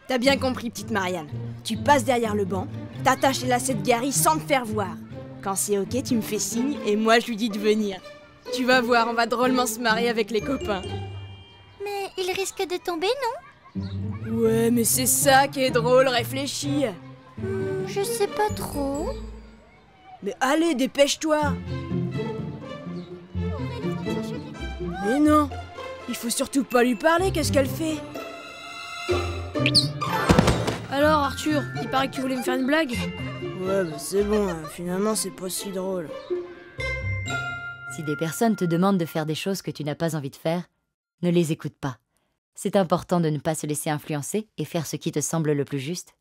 T'as bien compris, petite Marianne. Tu passes derrière le banc, t'attaches les lacets de Gary sans te faire voir. Quand c'est ok, tu me fais signe et moi je lui dis de venir. Tu vas voir, on va drôlement se marier avec les copains. Mais il risque de tomber, non? Ouais, mais c'est ça qui est drôle, réfléchis. Je sais pas trop. Mais allez, dépêche-toi. Mais non, il faut surtout pas lui parler, qu'est-ce qu'elle fait? Alors Arthur, il paraît que tu voulais me faire une blague? Ouais, bah c'est bon, finalement c'est pas si drôle. Si des personnes te demandent de faire des choses que tu n'as pas envie de faire, ne les écoute pas. C'est important de ne pas se laisser influencer et faire ce qui te semble le plus juste.